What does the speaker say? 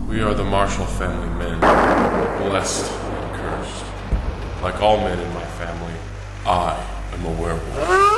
We are the Marshall family men, blessed and cursed. Like all men in my family, I am a werewolf.